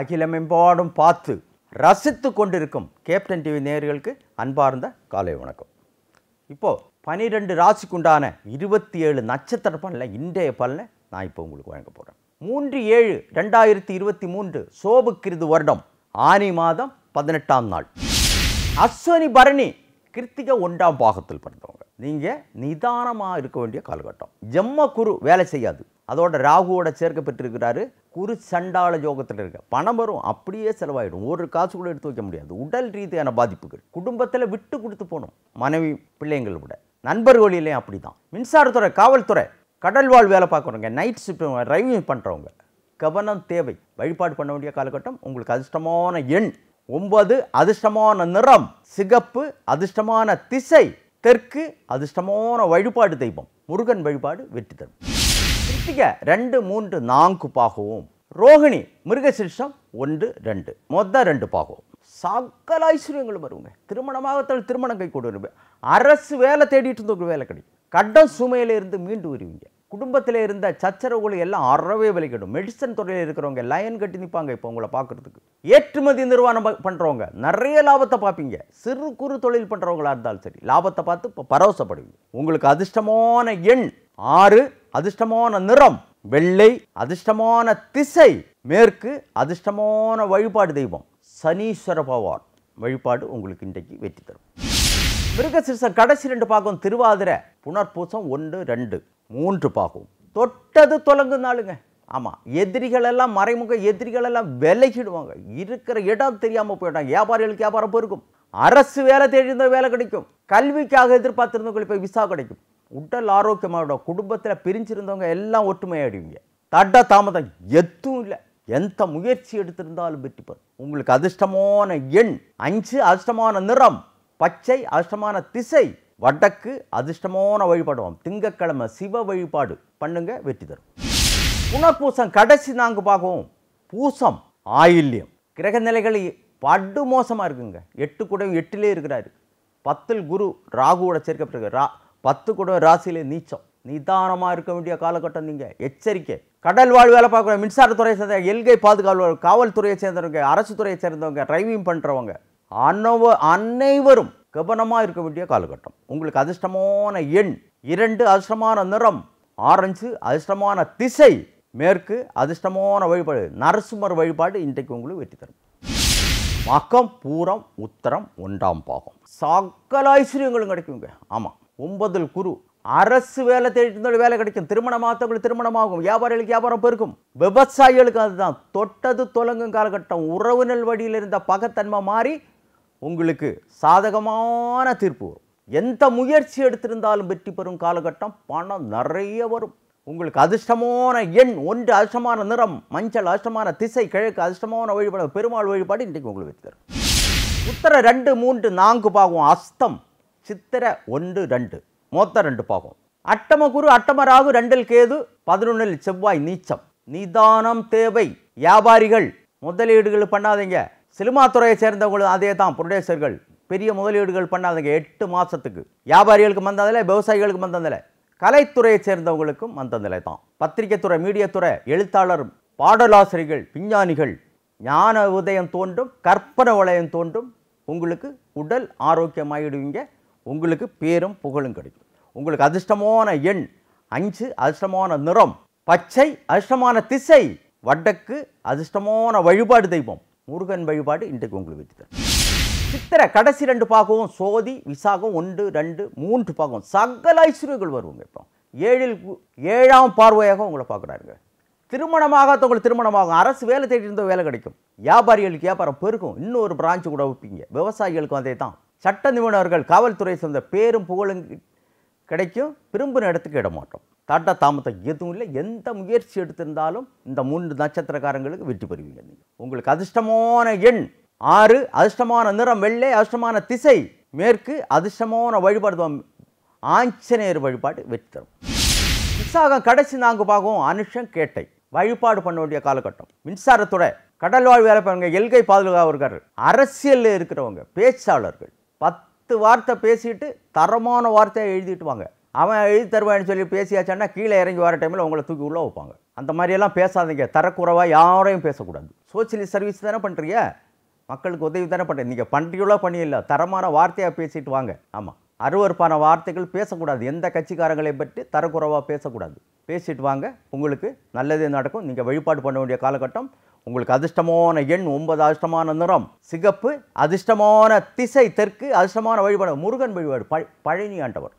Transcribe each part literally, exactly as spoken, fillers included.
அகிலமெம்பாடும் பார்த்து ரசித்து கொண்டிருக்கும் கேப்டன் டிவி நேயர்களுக்கு அன்பார்ந்த காலை வணக்கம். இப்போது பனிரெண்டு ராசிக்குண்டான இருபத்தி ஏழு நட்சத்திர பலனில் இன்றைய பலனை நான் இப்போ உங்களுக்கு வழங்க போகிறேன். மூன்று ஏழு ரெண்டாயிரத்தி இருபத்தி மூன்று சோபக்கிருது வருடம் ஆனி மாதம் பதினெட்டாம் நாள், அஸ்வினி பரணி கிருத்திகை ஒன்றாம் பாகத்தில் பிறந்தவங்க. நீங்கள் நிதானமாக இருக்க வேண்டிய காலகட்டம். ஜென்ம குரு வேலை செய்யாது, அதோட ராகுவோட சேர்க்கப்பட்டிருக்கிறாரு. குரு சண்டாள யோகத்தில் இருக்க பணம் வரும், அப்படியே செலவாயிடும், ஒரு காசு கூட எடுத்து வைக்க முடியாது. உடல் ரீதியான பாதிப்புகள், குடும்பத்தில் விட்டு கொடுத்து போகணும், மனைவி பிள்ளைங்களை விட. நண்பர்களிலேயும் அப்படி தான். மின்சாரத்துறை, காவல்துறை, கடல்வாழ் வேலை பார்க்குறவங்க, நைட் ஷிஃப்ட் டிரைவிங் பண்ணுறவங்க கவனம் தேவை. வழிபாடு பண்ண வேண்டிய காலகட்டம். உங்களுக்கு அதிர்ஷ்டமான எண் ஒன்பது, அதிர்ஷ்டமான நிறம் சிகப்பு, அதிர்ஷ்டமான திசை தெற்கு, அதிர்ஷ்டமான வழிபாடு தெய்வம் முருகன் வழிபாடு வெற்றி தரும். கிருத்திகை ரெண்டு மூன்று நான்கு பாகவும், ரோகிணி மிருகசிருஷம் ஒன்று ரெண்டு மொத்த ரெண்டு பாகவும். சகல ஐஸ்வர்யங்களும் வருவாங்க. திருமணமாகத்தால் திருமணம் கை கொண்டு, அரசு வேலை தேடிட்டு இருந்தவங்க வேலை கிடைக்கும். கடன் சுமையில இருந்து மீண்டு வருவீங்க. குடும்பத்தில் இருந்த சச்சரவுகளை எல்லாம் அறவே விலைக்கிடும். மெடிசன் துறையில் இருக்கிறவங்க லைன் கட்டி நிற்பாங்க. இப்போ உங்களை பார்க்குறதுக்கு ஏற்றுமதி நிர்வாணம் பண்ணுறவங்க நிறைய லாபத்தை பார்ப்பீங்க. சிறு குறு தொழில் பண்ணுறவங்களா இருந்தாலும் சரி, லாபத்தை பார்த்து இப்போ பரவசப்படுவீங்க. உங்களுக்கு அதிர்ஷ்டமான எண் ஆறு, அதிர்ஷ்டமான நிறம் வெள்ளை, அதிர்ஷ்டமான திசை மேற்கு, அதிர்ஷ்டமான வழிபாடு தெய்வம் சனீஸ்வர பகவான் வழிபாடு உங்களுக்கு இன்றைக்கு வெற்றி தரும். மிருகசிருஷம் கடைசி ரெண்டு பாகம், திருவாதிரை புனர்பூசம் ஒன்று ரெண்டு மூன்று பாகம். தொட்டது தொலங்கும் நாளுங்க. ஆமாம், எதிரிகள் எல்லாம் மறைமுக எதிரிகள் எல்லாம் விலகிடுவாங்க. இருக்கிற இடம் தெரியாமல் போயிட்டாங்க. வியாபாரிகளுக்கு வியாபாரம் பெருகும். அரசு வேலை தேடியிருந்த வேலை கிடைக்கும். கல்விக்காக எதிர்பார்த்திருந்தவங்களுக்கு போய் விசா கிடைக்கும். உடல் ஆரோக்கியமாக, குடும்பத்தில் பிரிஞ்சிருந்தவங்க எல்லாம் ஒற்றுமையாடுவீங்க. தட்ட தாமதம் எதுவும் இல்லை. எந்த முயற்சி எடுத்திருந்தாலும் வெற்றி பெறும். உங்களுக்கு அதிர்ஷ்டமான எண் அஞ்சு, அதிர்ஷ்டமான நிறம் பச்சை, அதிர்ஷ்டமான திசை வடக்கு, அதிர்ஷ்டமான வழிபாடுவோம் திங்கக்கிழமை சிவ வழிபாடு பண்ணுங்க, வெற்றி தரும். புனர்பூசம் கடைசி நான்கு பாகவும், பூசம் ஆயில்யம். கிரக நிலைகள் படு மோசமாக இருக்குங்க. எட்டு கூட எட்டிலே இருக்கிறாரு. பத்தில் குரு ராகுவோட சேர்க்கப்பட்டிருக்கு. ரா பத்து கூட ராசியிலே நீச்சம். நிதானமாக இருக்க வேண்டிய காலகட்டம். நீங்கள் எச்சரிக்கை. கடல் வாழ் வேலை பார்க்குறவங்க, மின்சாரத்துறையை சேர்ந்த, எல்கை பாதுகாவலர், காவல்துறையை சேர்ந்தவங்க, அரசு துறையை சேர்ந்தவங்க, டிரைவிங் பண்ணுறவங்க அனவ அனைவரும் கவனமாக இருக்க வேண்டிய காலகட்டம். உங்களுக்கு அதிர்ஷ்டமான எண் இரண்டு, அதிர்ஷ்டமான நிறம் ஆரஞ்சு, அதிர்ஷ்டமான திசை மேற்கு, அதிர்ஷ்டமான வழிபாடு நரசிம்மர் வழிபாடு இன்றைக்கு உங்களுக்கு வெற்றி தரும். மகம் பூரம் உத்தரம் ஒன்றாம் பாகம். சகல ஐஸ்வர்யங்களும் கிடைக்குங்க. ஆமாம், ஒன்பதில் குரு. அரசு வேலை தேடி வேலை கிடைக்கும். திருமணமாகத்தவங்களுக்கு திருமணமாகும். வியாபாரிகளுக்கு வியாபாரம் பெருக்கும். விவசாயிகளுக்கு அதுதான். தொட்டது தொலங்கும் காலகட்டம். உறவினர் வழியில் இருந்த பகத்தன்மை மாறி உங்களுக்கு சாதகமான தீர்ப்பு வரும். எந்த முயற்சி எடுத்திருந்தாலும் வெற்றி பெறும் காலகட்டம். பணம் நிறைய வரும். உங்களுக்கு அதிர்ஷ்டமான எண் ஒன்று, அதிர்ஷ்டமான நிறம் மஞ்சள், அதிர்ஷ்டமான திசை கிழக்கு, அதிர்ஷ்டமான வழிபாடு பெருமாள் வழிபாடு இன்றைக்கு உங்களுக்கு வெற்றி தரும். உத்தர ரெண்டு மூன்று நான்கு பாகம், அஸ்தம் சித்திரை ஒன்று ரெண்டு மொத்த ரெண்டு பாகம். அட்டம குரு, அட்டம ராகு, ரெண்டில் கேது, பதினொன்றில் செவ்வாய் நீச்சம். நிதானம் தேவை. வியாபாரிகள் முதலீடுகள் பண்ணாதீங்க. சினிமா துறையை சேர்ந்தவங்களும் அதே தான். புரொடியூசர்கள் பெரிய முதலீடுகள் பண்ணாதீங்க. எட்டு மாதத்துக்கு வியாபாரிகளுக்கு மந்ததில்லை, விவசாயிகளுக்கு மந்ததில்லை, கலைத்துறையை சேர்ந்தவங்களுக்கும் மந்ததில்லை தான். பத்திரிகை துறை, மீடியா துறை, எழுத்தாளர், பாடலாசிரியர்கள், விஞ்ஞானிகள் ஞான உதயம் தோன்றும், கற்பனை வளையம் தோன்றும். உங்களுக்கு உடல் ஆரோக்கியமாகிடுவீங்க. உங்களுக்கு பேரும் புகழும் கிடைக்கும். உங்களுக்கு அதிர்ஷ்டமான எண் அஞ்சு, அதிர்ஷ்டமான நிறம் பச்சை, அதிர்ஷ்டமான திசை வடக்கு, அதிர்ஷ்டமான வழிபாடு தெய்வம் முருகன் வழிபாடு இன்றைக்கு உங்களுக்கு வெற்றி தரும். சித்திரை கடைசி ரெண்டு பாகவும், சோதி விசாகம் ஒன்று ரெண்டு மூன்று பாகம். சகல ஐஸ்வர்யங்கள் வருவாங்க. இப்போ ஏழில் ஏழாம் பார்வையாக உங்களை பார்க்குறாருங்க. திருமணமாக உங்களுக்கு திருமணமாகும். அரசு வேலை தேடி இருந்த வேலை கிடைக்கும். வியாபாரிகளுக்கு வியாபாரம் பெருக்கும். இன்னொரு பிரான்ச்சு கூட வைப்பீங்க. விவசாயிகளுக்கும் அதே தான். சட்ட நிபுணர்கள், காவல்துறை சேர்ந்த பேரும் புகழும் கிடைக்கும். விரும்பின இடத்துக்கு இடமாட்டோம். தாட்டா தாமதம் எதுவும் இல்லை. எந்த முயற்சி எடுத்திருந்தாலும் இந்த மூன்று நட்சத்திரக்காரங்களுக்கு வெற்றி பெறுவீங்க. நீங்கள் உங்களுக்கு அதிர்ஷ்டமான எண் ஆறு, அதிர்ஷ்டமான நிறம் வெள்ளை, அதிர்ஷ்டமான திசை மேற்கு, அதிர்ஷ்டமான வழிபாடு ஆஞ்சநேயர் வழிபாடு வெற்றி தரும். விசாகம் கடைசி நான்கு பாகம், அனுஷம் கேட்டை வழிபாடு பண்ண வேண்டிய காலகட்டம். மின்சாரத்துறை, கடல்வாழ் வேலை பண்ணுங்க, எல்கை பாதுகாவலர்கள், அரசியலில் இருக்கிறவங்க, பேச்சாளர்கள் பத்து வார்த்தை பேசிட்டு தரமான வார்த்தையை எழுதிட்டு வாங்க. அவன் எழுதி தருவான்னு சொல்லி பேசியாச்சான்னா கீழே இறங்கி வர டைமில் உங்களை தூக்கி உள்ளே வைப்பாங்க. அந்த மாதிரியெல்லாம் பேசாதீங்க. தரக்குறைவாக யாரையும் பேசக்கூடாது. சோசியலிஸ்ட் சர்வீஸ் தானே பண்ணுறீங்க, மக்களுக்கு உதவி தானே பண்ணுறீங்க. நீங்கள் பண்ணுறீங்களோ பண்ணியில்லை, தரமான வார்த்தையாக பேசிட்டு வாங்க. ஆமாம், அருவருப்பான வார்த்தைகள் பேசக்கூடாது, எந்த கட்சிக்காரங்களை பற்றி தரக்குறைவாக பேசக்கூடாது. பேசிட்டு வாங்க, உங்களுக்கு நல்லதே நடக்கும். நீங்கள் வழிபாடு பண்ண வேண்டிய காலகட்டம். உங்களுக்கு அதிர்ஷ்டமான எண் ஒன்பது, அதிர்ஷ்டமான நிறம் சிகப்பு, அதிர்ஷ்டமான திசை தெற்கு, அதிர்ஷ்டமான வழிபாடு முருகன் வழிபாடு, ப பழனி ஆண்டவர்.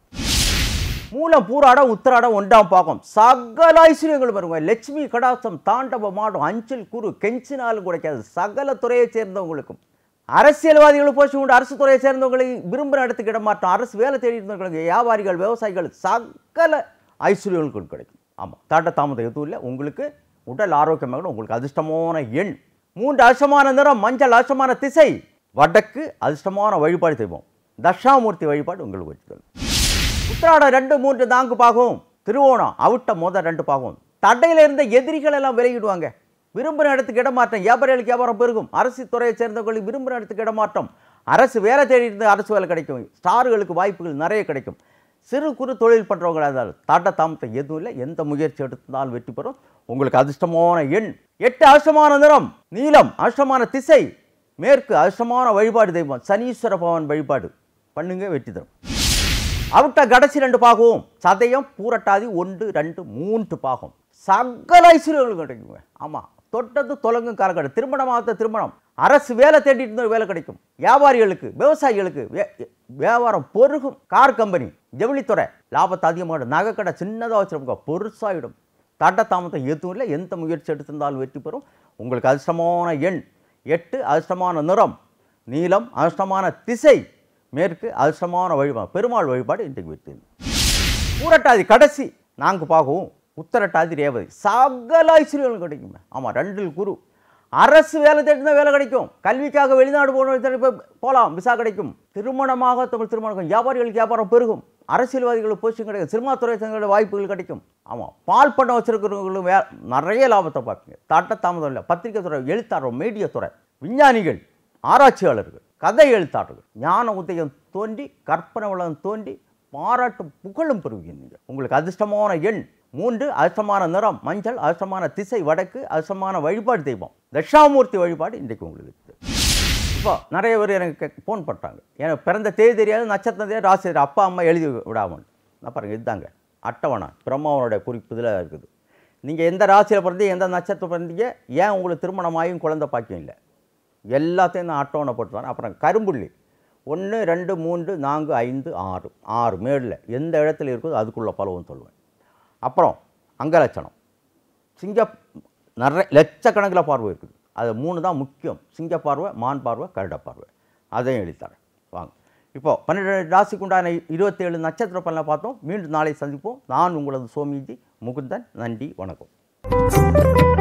மூலம் பூராடம் உத்திராடம் ஒன்றாம் பாகம், சகல ஐஸ்வர்யங்கள் வருங்க. லட்சுமி கடாசம் தாண்டவ மாடும், அஞ்சல் குரு கெஞ்சினாலும் கிடைக்காது. சகல துறையை சேர்ந்தவங்களுக்கும், அரசியல்வாதிகளும் போச்சு உண்டு, அரசு துறையை சேர்ந்தவங்களுக்கு விரும்புகிற இடத்துக்கு இட மாட்டோம். அரசு வேலை தேடி இருந்தவங்களுக்கு, வியாபாரிகள், விவசாயிகள், சகல ஐஸ்வர்யங்களுக்கும் கிடைக்கும். ஆமாம், தாட்ட தாமதம் எதுவும் இல்லை. உங்களுக்கு உடல் ஆரோக்கியமாக, உங்களுக்கு அதிர்ஷ்டமான எண் மூன்று, அதிர்ஷ்டமான நிறம் மஞ்சள், அதிர்ஷ்டமான திசை வடக்கு, அதிர்ஷ்டமான வழிபாடு செய்வோம் தட்சாமூர்த்தி வழிபாடு உங்களுக்கு வச்சுக்கணும். உத்திராடம் ரெண்டு மூன்று நான்கு பாகம், திருவோணம் அவிட்ட மொதல் ரெண்டு பாகம். தடையில் இருந்த எதிரிகள் எல்லாம் விலகிடுவாங்க. விரும்புகிற இடத்துக்கு இடமாற்றம், வியாபாரிகளுக்கு வியாபாரம் பெருகும். அரசு துறையை சேர்ந்தவர்களுக்கு விரும்புகிற இடத்துக்கு இடமாற்றம். அரசு வேலை தேடி இருந்து அரசு வேலை கிடைக்கும். ஸ்டார்களுக்கு வாய்ப்புகள் நிறைய கிடைக்கும். சிறு குறு தொழில் பண்ணுறவங்களாக இருந்தாலும் தாட்ட தாமத்தை எதுவும் இல்லை. எந்த முயற்சி எடுத்தாலும் வெற்றி பெறும். உங்களுக்கு அதிர்ஷ்டமான எண் எட்டு, அதிர்ஷ்டமான நிறம் நீலம், அதிர்ஷ்டமான திசை மேற்கு, அதிர்ஷ்டமான வழிபாடு தெய்வம் சனீஸ்வர பவன் வழிபாடு பண்ணுங்க, வெற்றி தரும். அவிட்ட கடைசி ரெண்டு பாகம், சதயம் பூரட்டாதி ஒன்று ரெண்டு மூன்று பாகம், சகல ஐஸ்வர்யங்களும் கிடைக்குங்க. ஆமாம், தொட்டது தொலங்கும் காலக்கட்டம். திருமணமாக திருமணம், அரசு வேலை தேடிட்டு இருந்த வேலை கிடைக்கும். வியாபாரிகளுக்கு, விவசாயிகளுக்கு வியாபாரம் பொருகும். கார் கம்பெனி, ஜவுளித்துறை லாபத்தை அதிகமாக. நகைக்கடை சின்னதாக வச்சிருப்போங்க, பொருசாயிடும். தாட்ட தாமதம் எதுவும் இல்லை. எந்த முயற்சி எடுத்திருந்தாலும் வெற்றி பெறும். உங்களுக்கு அதிர்ஷ்டமான எண் எட்டு, அதிர்ஷ்டமான நிறம் நீலம், அதிர்ஷ்டமான திசை மேற்கு, அதிர்ஷ்டமான வழிபாடு பெருமாள் வழிபாடு இன்றைக்கு வெற்றி. பூரட்டாதி கடைசி நான்கு பாகவும், உத்தரட்டாதி ரேவதி, சகல ஐஸ்வர்யங்களும் கிடைக்குங்க. ஆமாம், ரெண்டில் குரு. அரசு வேலை தேடினா வேலை கிடைக்கும். கல்விக்காக வெளிநாடு போன போகலாம், விசா கிடைக்கும். திருமணமாக தமிழ் திருமணம், வியாபாரிகளுக்கு வியாபாரம் பெருகும். அரசியல்வாதிகளுக்கு போஸ்டிங் கிடைக்கும். சினிமாத்துறை சங்கங்களோட வாய்ப்புகள் கிடைக்கும். ஆமாம், பால் பண்ண வச்சிருக்கிறவங்களும் வே நிறைய லாபத்தை பார்க்குங்க. தாட்ட தாமதம் இல்லை. பத்திரிகை துறை, எழுத்தாளர், மீடியா துறை, விஞ்ஞானிகள், ஆராய்ச்சியாளர்கள், கதை எழுத்தாளர்கள், ஞான உதயம் தோன்றி கற்பனை உலகம் தோன்றி பாராட்டும் புகழும் பெறுவீங்க. உங்களுக்கு அதிர்ஷ்டமான எண் மூன்று, அதிர்ஷ்டமான நிறம் மஞ்சள், அதிர்ஷ்டமான திசை வடக்கு, அதிர்ஷ்டமான வழிபாடு தெய்வம் தட்சாமூர்த்தி வழிபாடு இன்றைக்கு உங்களுக்கு. இப்போ நிறைய பேர் எனக்கு ஃபோன் பண்ணுறாங்க, எனக்கு பிறந்த தேதி தெரியாது, நட்சத்திரம் தெரியாது, ராசி தெரியாது, அப்பா அம்மா எழுதி விடாமல். நான் பாருங்கள், இதுதாங்க அட்டவணை, பிரம்மாவனுடைய குறிப்பு இதில் இருக்குது. நீங்கள் எந்த ராசியில் பிறந்தீங்க, எந்த நட்சத்திரம் பிறந்தீங்க, ஏன் உங்களுக்கு திருமணமாயும் குழந்தை பாக்கியம் இல்லை, எல்லாத்தையும் நான் அட்டவணை போட்டு வரேன். அப்புறம் கரும்புள்ளி ஒன்று ரெண்டு மூன்று நான்கு ஐந்து ஆறு ஆறு மேடில் எந்த இடத்துல இருக்குதோ அதுக்குள்ள பலவும் சொல்லுவேன். அப்புறம் அங்கலட்சணம், சிங்க நிறைய லட்சக்கணக்கில் பார்வை இருக்குது. அது மூணு தான் முக்கியம். சிங்க பார்வை, மான் பார்வை, கருட பார்வை. அதையும் எழுதித்தரேன் வாங்க. இப்போது பன்னிரெண்டு ராசிக்கு உண்டான இருபத்தேழு நட்சத்திர பலனை பார்த்தோம். மீண்டும் நாளை சந்திப்போம். நான் உங்களது சோமிஜி முகுந்தன். நன்றி, வணக்கம்.